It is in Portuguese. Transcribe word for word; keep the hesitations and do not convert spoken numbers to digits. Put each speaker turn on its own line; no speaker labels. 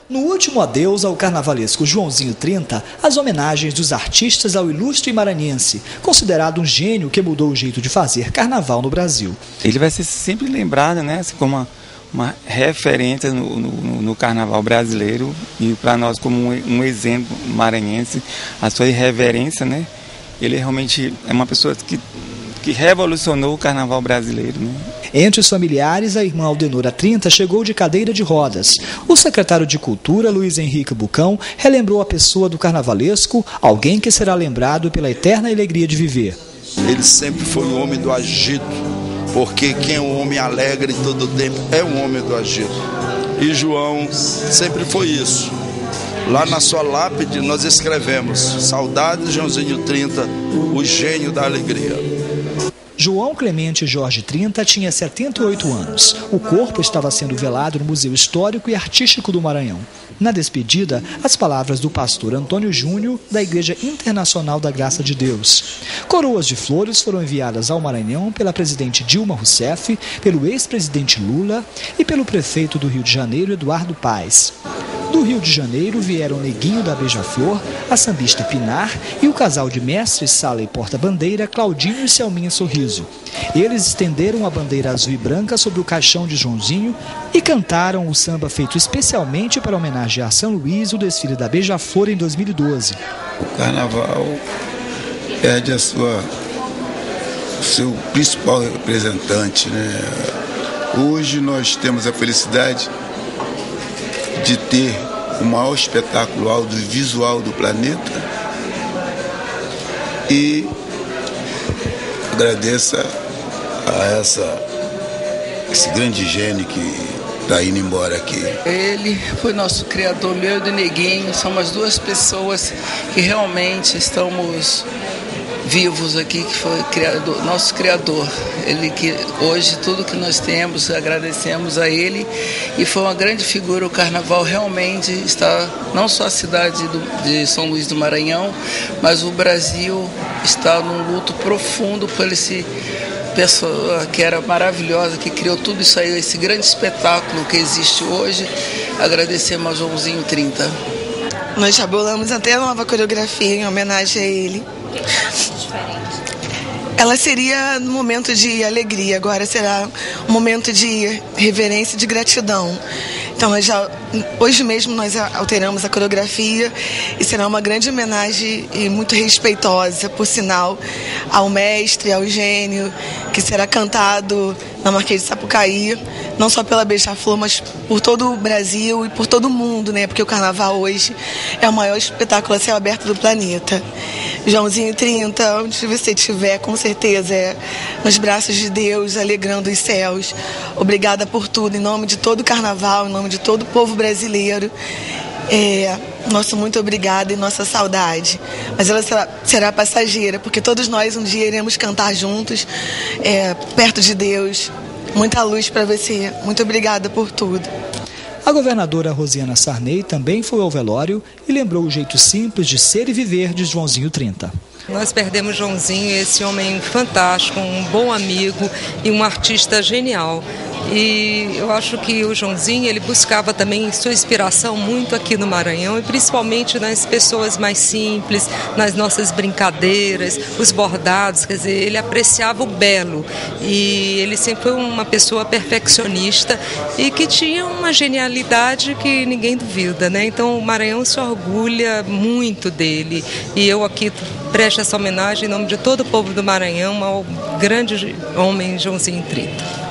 No último adeus ao carnavalesco Joãozinho trinta, as homenagens dos artistas ao ilustre maranhense, considerado um gênio que mudou o jeito de fazer carnaval no Brasil.
Ele vai ser sempre lembrado, né, como uma, uma referência no, no, no carnaval brasileiro e para nós como um, um exemplo maranhense, a sua irreverência, né? Ele realmente é uma pessoa que, que revolucionou o carnaval brasileiro, né?
Entre os familiares, a irmã Aldenora trinta chegou de cadeira de rodas. O secretário de Cultura, Luiz Henrique Bucão, relembrou a pessoa do carnavalesco, alguém que será lembrado pela eterna alegria de viver.
Ele sempre foi o homem do agito, porque quem é um homem alegre todo tempo é um homem do agito. E João sempre foi isso. Lá na sua lápide nós escrevemos: saudades Joãozinho trinta, o gênio da alegria.
João Clemente Jorge trinta tinha setenta e oito anos. O corpo estava sendo velado no Museu Histórico e Artístico do Maranhão. Na despedida, as palavras do pastor Antônio Júnior, da Igreja Internacional da Graça de Deus. Coroas de flores foram enviadas ao Maranhão pela presidente Dilma Rousseff, pelo ex-presidente Lula e pelo prefeito do Rio de Janeiro, Eduardo Paes. Do Rio de Janeiro vieram Neguinho da Beija-Flor, a sambista Pinar e o casal de mestres Sala e Porta-Bandeira, Claudinho e Selminha Sorriso. Eles estenderam a bandeira azul e branca sobre o caixão de Joãozinho e cantaram o samba feito especialmente para homenagear São Luís, o desfile da Beija-Flor em dois mil e doze.
O carnaval perde a sua, o seu principal representante, né? Hoje nós temos a felicidade de ter o maior espetáculo audiovisual do planeta e agradeço a essa, esse grande gênio que está indo embora aqui.
Ele foi nosso criador, meu e do Neguinho, são as duas pessoas que realmente estamos vivos aqui, que foi criador, nosso criador. Ele que hoje tudo que nós temos, agradecemos a ele, e foi uma grande figura. O carnaval realmente está, não só a cidade do, de São Luís do Maranhão, mas o Brasil está num luto profundo por esse pessoa que era maravilhosa, que criou tudo isso aí, esse grande espetáculo que existe hoje. Agradecemos ao Joãozinho trinta.
Nós já bolamos até a nova coreografia em homenagem a ele. Ela seria no momento de alegria, agora será um momento de reverência e de gratidão. Então, nós já, hoje mesmo nós alteramos a coreografia e será uma grande homenagem e muito respeitosa, por sinal, ao mestre, ao gênio, que será cantado na Marquês de Sapucaí, não só pela Beija-Flor, mas por todo o Brasil e por todo o mundo, né? Porque o carnaval hoje é o maior espetáculo a céu aberto do planeta. Joãozinho trinta, onde você estiver, com certeza é nos braços de Deus, alegrando os céus. Obrigada por tudo, em nome de todo o carnaval, em nome de todo o povo brasileiro. É, nosso muito obrigada e nossa saudade. Mas ela será, será passageira, porque todos nós um dia iremos cantar juntos, é, perto de Deus. Muita luz para você. Muito obrigada por tudo.
A governadora Rosiana Sarney também foi ao velório e lembrou o jeito simples de ser e viver de Joãozinho trinta.
Nós perdemos Joãozinho, esse homem fantástico, um bom amigo e um artista genial. E eu acho que o Joãozinho, ele buscava também sua inspiração muito aqui no Maranhão, e principalmente nas pessoas mais simples, nas nossas brincadeiras, os bordados, quer dizer, ele apreciava o belo, e ele sempre foi uma pessoa perfeccionista e que tinha uma genialidade que ninguém duvida, né? Então o Maranhão se orgulha muito dele, e eu aqui presto essa homenagem em nome de todo o povo do Maranhão ao grande homem Joãozinho trinta.